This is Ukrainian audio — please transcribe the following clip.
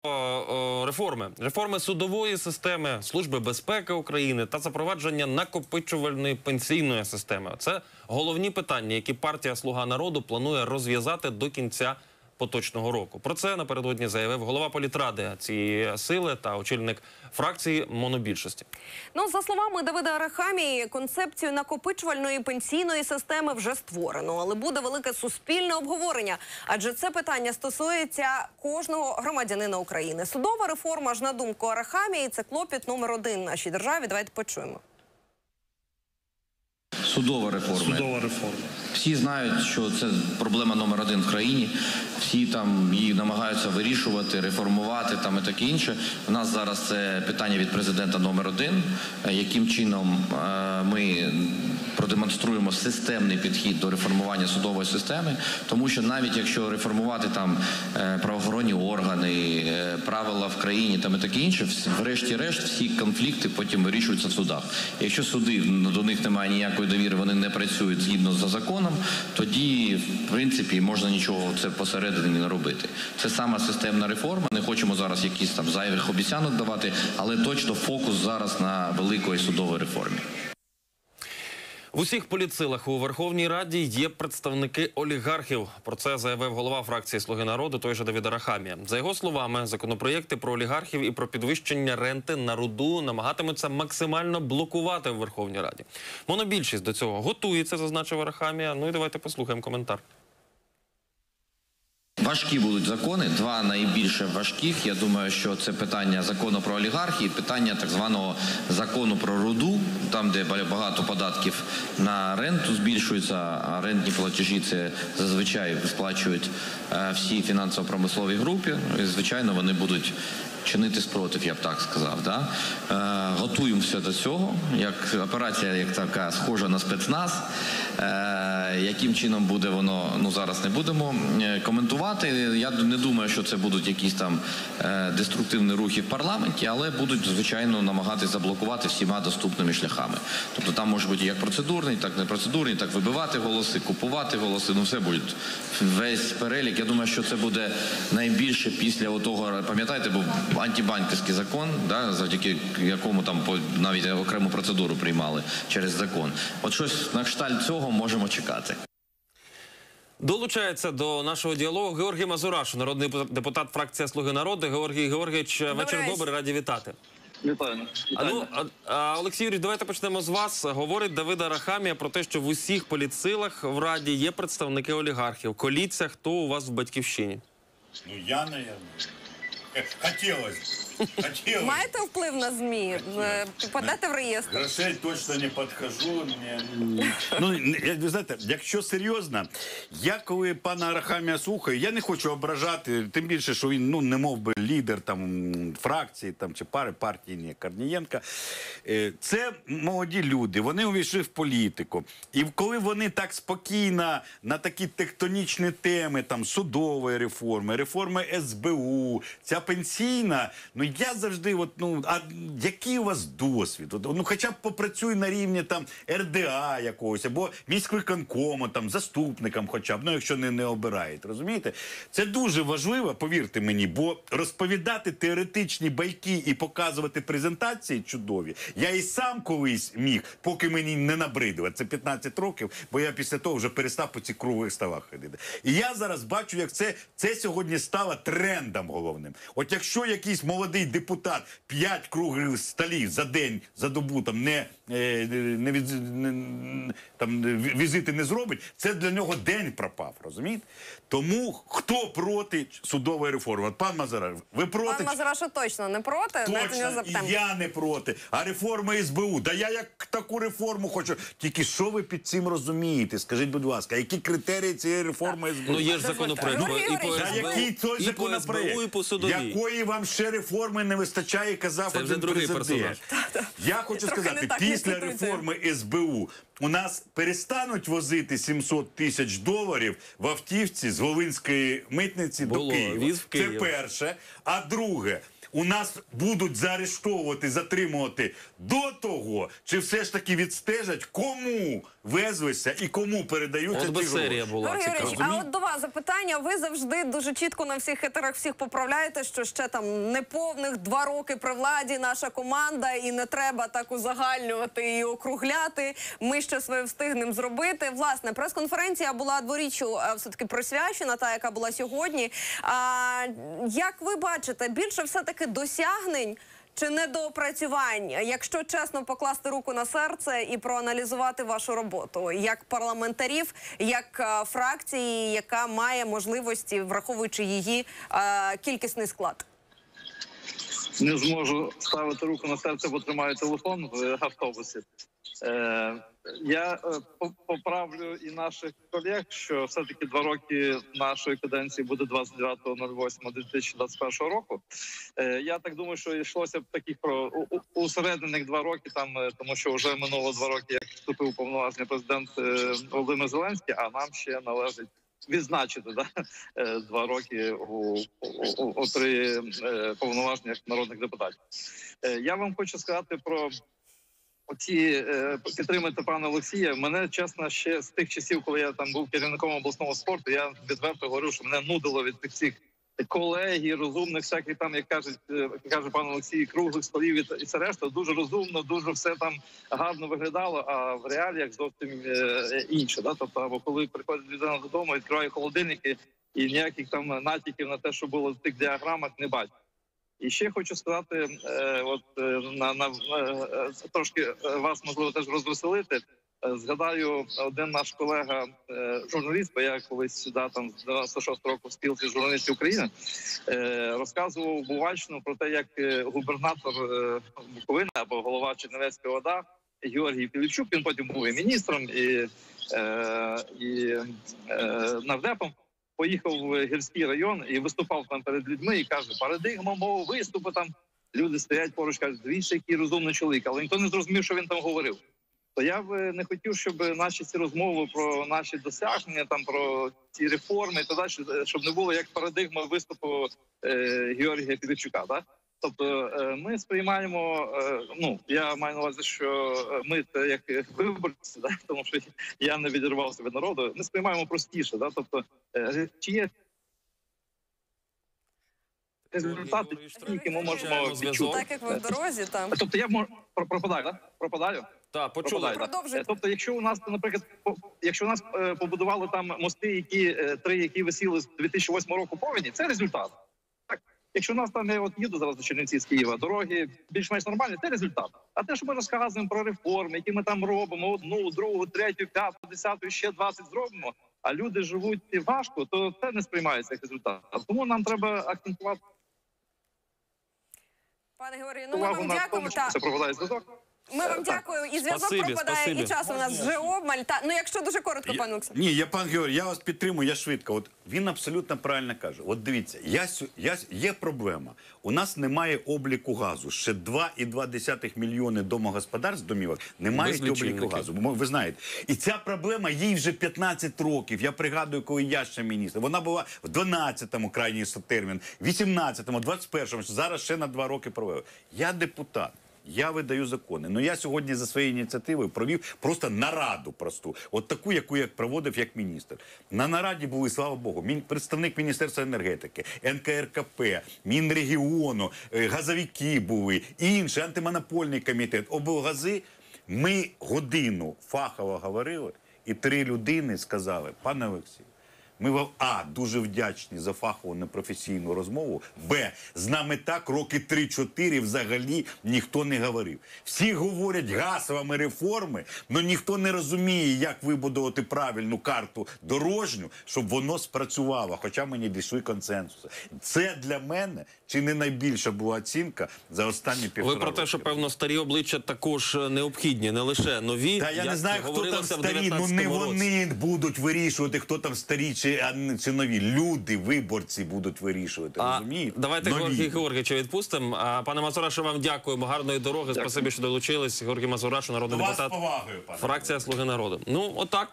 Реформи судової системи, Служби безпеки України та запровадження накопичувальної пенсійної системи. Це головні питання, які партія «Слуга народу» планує розв'язати до кінця поточного року. Про це напередодні заявив голова політради цієї сили та очільник фракції монобільшості. Ну, за словами Давида Арахамії, концепцію накопичувальної пенсійної системи вже створено, але буде велике суспільне обговорення, адже це питання стосується кожного громадянина України. Судова реформа ж, на думку Арахамії, це клопіт номер 1 в нашій державі. Давайте почуємо. Судова реформа. Судова реформа. Всі знають, що це проблема номер 1 в країні. Всі там її намагаються вирішувати, реформувати там і таке інше. У нас зараз це питання від президента номер 1. Яким чином ми продемонструємо системний підхід до реформування судової системи, тому що навіть якщо реформувати там правоохоронні органи, правила в країні там і таке інше, врешті-решт всі конфлікти потім вирішуються в судах. Якщо суди, до них немає ніякої довіри, вони не працюють згідно з законом, тоді, в принципі, можна нічого це посередині не робити. Це сама системна реформа, не хочемо зараз якісь там зайвих обіцянок давати, але точно фокус зараз на великої судовій реформі. В усіх політсилах у Верховній Раді є представники олігархів. Про це заявив голова фракції «Слуги народу» той же Давид Арахамія. За його словами, законопроєкти про олігархів і про підвищення ренти на руду намагатимуться максимально блокувати в Верховній Раді. Монобільшість до цього готується, зазначив Арахамія. Ну і давайте послухаємо коментар. Важкі будуть закони, два найбільше важких. Я думаю, що це питання закону про олігархії, питання так званого закону про руду, там, де багато податків на ренту збільшуються, а рентні платежі це зазвичай сплачують всі фінансово-промислові групи. І, звичайно, вони будуть чинити спротив, я б так сказав. Да? Готуємося до цього, як операція, як така, схожа на спецназ. Яким чином буде воно, ну зараз не будемо коментувати. Я не думаю, що це будуть якісь там деструктивні рухи в парламенті, але будуть, звичайно, намагатися заблокувати всіма доступними шляхами. Тобто там може бути як процедурний, так непроцедурний, так вибивати голоси, купувати голоси, ну все буде. Весь перелік, я думаю, що це буде найбільше після того, пам'ятаєте, був антибанківський закон, да, завдяки якому там навіть окрему процедуру приймали через закон. От щось на кшталт цього можемо чекати. Долучається до нашого діалогу Георгій Мазураш, народний депутат фракції «Слуги народу». Георгій Георгійович, вечір добрий, раді вітати. Вітаю. Олексій Юрійович, давайте почнемо з вас. Говорить Давид Арахамія про те, що в усіх політсилах в Раді є представники олігархів. Коліться, хто у вас в «Батьківщині»? Ну, я, наверное. Хотілося. Маєте вплив на ЗМІ? Попадете в реєстр? Грошей точно не підхожу. Ну, ви знаєте, якщо серйозно, я коли пана Арахамія слухаю, я не хочу ображати, тим більше, що він, ну, не мов би лідер там фракції там чи пари партії, ні, Корнієнка. Це молоді люди, вони увійшли в політику. І коли вони так спокійно на такі тектонічні теми, там, судової реформи, реформи СБУ, ця пенсійна, ну, я завжди, от, ну, а який у вас досвід? От, ну, хоча б попрацюй на рівні там РДА якогось, або міськвиконкому, там, заступникам хоча б, ну, якщо не обирають, розумієте? Це дуже важливо, повірте мені, бо розповідати теоретичні байки і показувати презентації чудові, я і сам колись міг, поки мені не набридило, це 15 років, бо я після того вже перестав по цих круглих столах ходити. І я зараз бачу, як це сьогодні стало трендом головним. От якщо якийсь молодий депутат 5 круглих столів за день, за добу там візити не зробить, це для нього день пропав, розумієте? Тому хто проти судової реформи? От пан Мазураш, ви проти? Пан Мазураш точно не проти? Точно, і я не проти. А реформа СБУ? Да я як таку реформу хочу. Тільки що ви під цим розумієте? Скажіть, будь ласка, які критерії цієї реформи СБУ? Ну, є ж законопроект і по СБУ, і по судовій. Якої вам ще реформи не вистачає, казав один президент. Я хочу сказати, після реформи СБУ у нас перестануть возити 700 тисяч доларів в автівці з Волинської митниці Було, до Києва. віз в Київ. Це перше. А друге, у нас будуть заарештовувати, затримувати до того, чи все ж таки відстежать, кому везлися і кому передаються От ті би гроші. серія була Георгій цікава. Георгійович, а от до вас запитання. Ви завжди дуже чітко на всіх етерах всіх поправляєте, що ще там неповних 2 роки при владі наша команда, і не треба так узагальнювати і округляти. Ми ще своє встигнемо зробити. Власне, прес-конференція була дворіччю все-таки присвячена, та, яка була сьогодні. Як ви бачите, більше все-таки досягнень чи недоопрацювань, якщо чесно покласти руку на серце і проаналізувати вашу роботу, як парламентарів, як фракції, яка має можливості, враховуючи її кількісний склад? Не зможу ставити руку на серце, бо тримаю телефон в автобусі. Я поправлю і наших колег, що все-таки 2 роки нашої каденції буде 29.08.2021 року. Я так думаю, що йшлося б таких про усерединих 2 роки, тому що вже минуло 2 роки, як вступив у повноваження президент Володимир Зеленський, а нам ще належить відзначити 2 роки при повноваженнях народних депутатів. Я вам хочу сказати про підтримати пана Олексія. Мене, чесно, ще з тих часів, коли я там був керівником обласного спорту, я відверто говорю, що мене нудило від тих всіх колегій, розумних, всяких там, як каже пан Олексій, круглих столів і все решта. Дуже розумно, дуже все там гарно виглядало, а в реаліях зовсім інше. Тобто, або коли приходить людина додому, відкриває холодильники і ніяких там натяків на те, що було в тих діаграмах, не бачить. І ще хочу сказати, трошки вас, можливо, теж розвеселити. Згадаю, один наш колега, журналіст, бо я колись сюди, там, з 96 року в спілці журналістів України, розказував Бувальщину про те, як губернатор Буковини або голова Чернівецької ОДА Георгій Піліпчук, він потім був і міністром, і нардепом, поїхав в гірський район і виступав там перед людьми і каже: парадигма мого виступу, там люди стоять поруч, кажуть: дивіться, який розумний чоловік, але ніхто не зрозумів, що він там говорив. То я б не хотів, щоб наші ці розмови про наші досягнення, там про ці реформи і так далі, щоб не було як парадигма виступу Георгія Піліпчука. Тобто ми сприймаємо, я маю на увазі, що ми як виборці, тому що я не відірвався від народу, ми сприймаємо простіше. Тобто, чи є результати, які ми можемо відчути. Так, як ви в дорозі, там. Тобто я можу... Пропадаю, так? Пропадаю? Так, почули. Продовжуйте. Тобто, якщо у нас, наприклад, побудували там мости, які висіли з 2008 року повені, це результат. Так. Якщо у нас там, я їду зараз до Чернівців з Києва, дороги більш-менш нормальні, це результат. А те, що ми розказуємо про реформи, які ми там робимо, 1, 2, 3, 5, 10, ще 20 зробимо, а люди живуть важко, то це не сприймається як результат. Тому нам треба акцентувати Пане Георгію, ми увагу вам на дякуємо. тому, що це пропадає зв'язок. Ми вам дякуємо. І зв'язок пропадає, і час у нас вже обмаль. Якщо дуже коротко, пане Олексій. Ні, пан Георгій, я вас підтримую, я швидко. От він абсолютно правильно каже. От дивіться, є проблема. У нас немає обліку газу. Ще 2,2 мільйони домогосподарств, домівок, не мають обліку газу. Ви знаєте. І ця проблема, їй вже 15 років. Я пригадую, коли я ще міністр. Вона була в 12-му крайній термін, в 18-му, 21-му, зараз ще на 2 роки провели. Я депутат. Я видаю закони. Но я сьогодні за своєю ініціативою провів просто нараду просту. От таку, яку я проводив як міністр. На нараді були, слава Богу, представник Міністерства енергетики, НКРКП, Мінрегіону, газовики були, інші, антимонопольний комітет, облгази. Ми годину фахово говорили, і 3 людини сказали: пане Олексію, ми вам, дуже вдячні за фахову непрофесійну розмову, з нами так роки 3-4 взагалі ніхто не говорив. Всі говорять гаслами реформи, але ніхто не розуміє, як вибудувати правильну карту дорожню, щоб воно спрацювало, хоча ми не дійшли консенсусу. Це для мене чи не найбільша була оцінка за останні 1,5 роки. Ви про те, що, певно, старі обличчя також необхідні, не лише нові. Та я не знаю, хто там старі, не вони будуть вирішувати, хто там старі чи чи нові. Люди, виборці будуть вирішувати, розумієте? Давайте Нові. Георгія Георгійовича відпустимо. Пане Мазурашу, вам дякуємо. Гарної дороги. Спасибі, що долучились. Георгій Мазурашу, народний До вас з депутат. повагою, пане. Фракція «Слуги народу». Ну, отак.